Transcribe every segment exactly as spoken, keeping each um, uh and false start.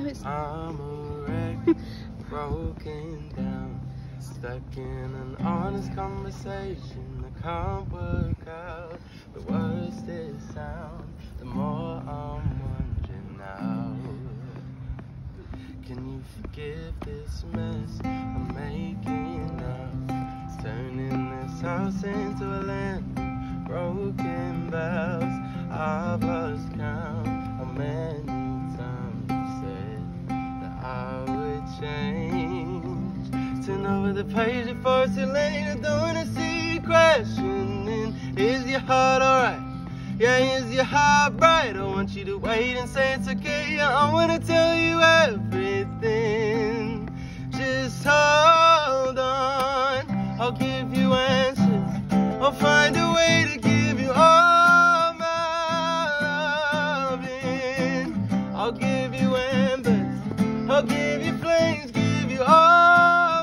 it's... I'm a wreck, broken down, stuck in an honest conversation that can't work out. The worse it sounds, the more I'm wondering now. Can you forgive this mess I'm making now? It's turning this house into a land of broken vows. I've lost count how many times you said that I would change. Turn over the page before it's too late. I don't wanna see you questioning. Is your heart alright? Yeah, is your heart bright? I want you to wait and say it's okay. Yeah, I wanna tell you everything. Just hold on, I'll give you answers. I'll find a way to give you all my loving. I'll give you embers, I'll give you flames, give you all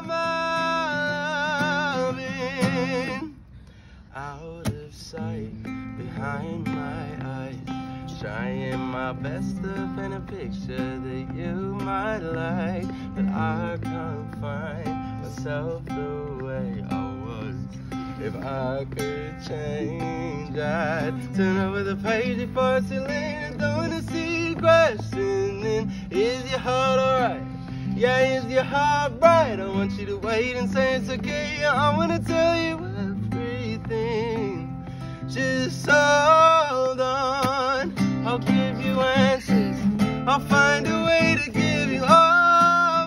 my loving. Out of sight, behind my eyes, trying my best to paint a picture that you might like, but I can't find myself the way I was. If I could change, I'd turn over the page before it's too late. I don't wanna see you questioning. Is your heart alright? Yeah, is your heart bright? I want you to wait and say it's okay. Yeah, I wanna tell you everything. Just hold on, I'll give you answers. I'll find a way to give you all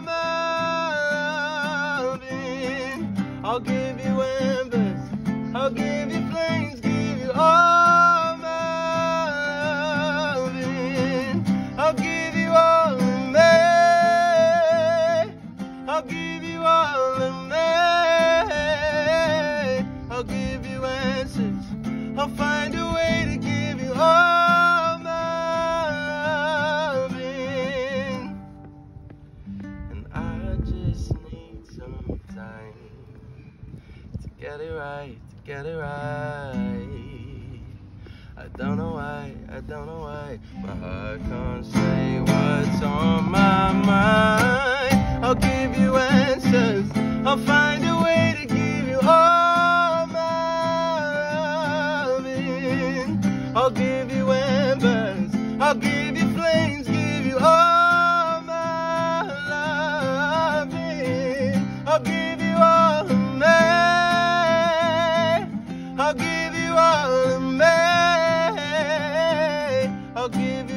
my loving. I'll give you embers, I'll give you flames, give you all my loving. I'll give you all of me, I'll give you all of me. I'll give you answers, I'll find a way to give you all my loving. And I just need some time to get it right, to get it right. I don't know why, I don't know why my heart can't say what's on my mind. I'll give you answers, I'll find a way to give you all my loving. I'll give you embers, I'll give you flames, give you all my loving. I'll give you all of me, I'll give you all of me. I'll give you